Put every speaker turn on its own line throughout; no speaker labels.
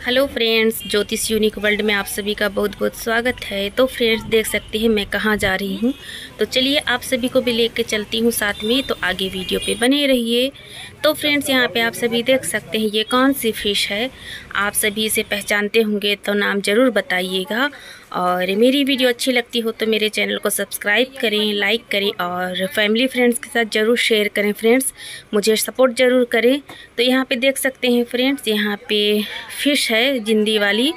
Hello friends, Jyotish unique world में आप सभी का बहुत बहुत स्वागत है। तो फ्रेंड्स देख सकते हैं मैं कहाँ जा रही हूँ। तो चलिए आप सभी को भी लेकर चलती हूँ साथ में, तो आगे वीडियो पे बने रहिए। तो फ्रेंड्स यहाँ पे आप सभी देख सकते हैं ये कौन सी फ़िश है। आप सभी इसे पहचानते होंगे तो नाम ज़रूर बताइएगा। और मेरी वीडियो अच्छी लगती हो तो मेरे चैनल को सब्सक्राइब करें, लाइक करें और फैमिली फ्रेंड्स के साथ ज़रूर शेयर करें। फ्रेंड्स मुझे सपोर्ट ज़रूर करें। तो यहाँ पे देख सकते हैं फ्रेंड्स, यहाँ पे फ़िश है जिंदी वाली,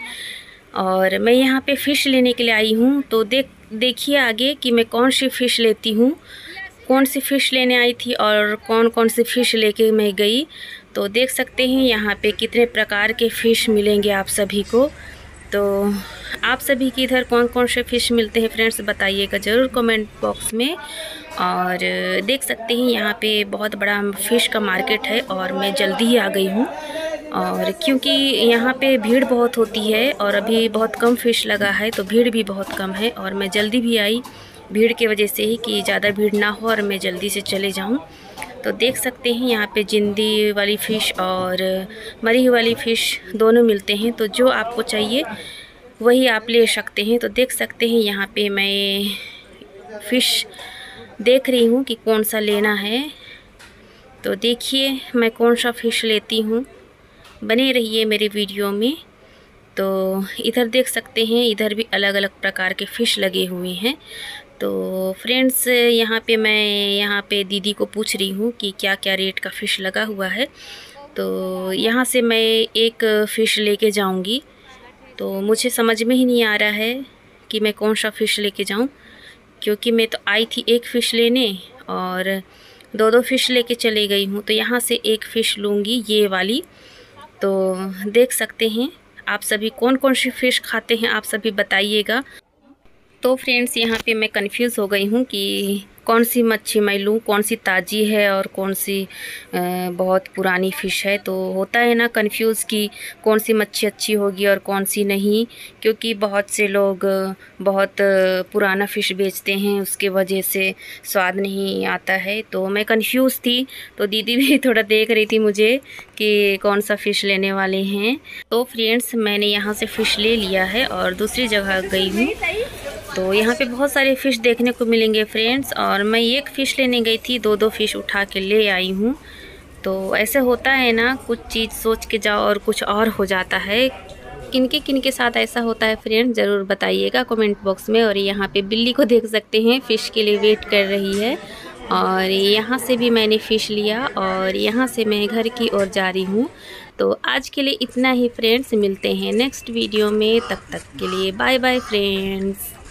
और मैं यहाँ पे फ़िश लेने के लिए आई हूँ। तो देखिए आगे कि मैं कौन सी फ़िश लेती हूँ, कौन सी फ़िश लेने आई थी और कौन कौन सी फ़िश लेके मैं गई। तो देख सकते हैं यहाँ पे कितने प्रकार के फ़िश मिलेंगे आप सभी को। तो आप सभी के इधर कौन कौन से फ़िश मिलते हैं फ्रेंड्स बताइएगा ज़रूर कमेंट बॉक्स में। और देख सकते हैं यहाँ पे बहुत बड़ा फ़िश का मार्केट है और मैं जल्दी ही आ गई हूँ। और क्योंकि यहाँ पे भीड़ बहुत होती है और अभी बहुत कम फ़िश लगा है तो भीड़ भी बहुत कम है, और मैं जल्दी भी आई भीड़ की वजह से ही कि ज़्यादा भीड़ ना हो और मैं जल्दी से चले जाऊँ। तो देख सकते हैं यहाँ पे जिंदी वाली फ़िश और मरी हुई वाली फ़िश दोनों मिलते हैं। तो जो आपको चाहिए वही आप ले सकते हैं। तो देख सकते हैं यहाँ पे मैं फ़िश देख रही हूँ कि कौन सा लेना है। तो देखिए मैं कौन सा फ़िश लेती हूँ, बने रहिए मेरे वीडियो में। तो इधर देख सकते हैं, इधर भी अलग अलग प्रकार के फ़िश लगे हुए हैं। तो फ्रेंड्स यहाँ पे दीदी को पूछ रही हूँ कि क्या क्या रेट का फ़िश लगा हुआ है। तो यहाँ से मैं एक फ़िश लेके जाऊँगी। तो मुझे समझ में ही नहीं आ रहा है कि मैं कौन सा फ़िश लेके जाऊँ, क्योंकि मैं तो आई थी एक फ़िश लेने और दो फ़िश लेके चले गई हूँ। तो यहाँ से एक फ़िश लूँगी ये वाली। तो देख सकते हैं आप सभी कौन कौन सी फ़िश खाते हैं, आप सभी बताइएगा। तो फ्रेंड्स यहाँ पे मैं कंफ्यूज हो गई हूँ कि कौन सी मच्छी मैं लूँ, कौन सी ताज़ी है और कौन सी बहुत पुरानी फ़िश है। तो होता है ना कंफ्यूज कि कौन सी मच्छी अच्छी होगी और कौन सी नहीं, क्योंकि बहुत से लोग बहुत पुराना फ़िश बेचते हैं, उसके वजह से स्वाद नहीं आता है। तो मैं कंफ्यूज थी। तो दीदी भी थोड़ा देख रही थी मुझे कि कौन सा फ़िश लेने वाले हैं। तो फ्रेंड्स मैंने यहाँ से फ़िश ले लिया है और दूसरी जगह गई हूँ। तो यहाँ पे बहुत सारे फ़िश देखने को मिलेंगे फ्रेंड्स, और मैं एक फ़िश लेने गई थी, दो फ़िश उठा के ले आई हूँ। तो ऐसे होता है ना, कुछ चीज़ सोच के जाओ और कुछ और हो जाता है। किनके साथ ऐसा होता है फ्रेंड्स ज़रूर बताइएगा कमेंट बॉक्स में। और यहाँ पे बिल्ली को देख सकते हैं, फ़िश के लिए वेट कर रही है। और यहाँ से भी मैंने फ़िश लिया और यहाँ से मैं घर की ओर जा रही हूँ। तो आज के लिए इतना ही फ्रेंड्स, मिलते हैं नेक्स्ट वीडियो में। तब तक के लिए बाय बाय फ्रेंड्स।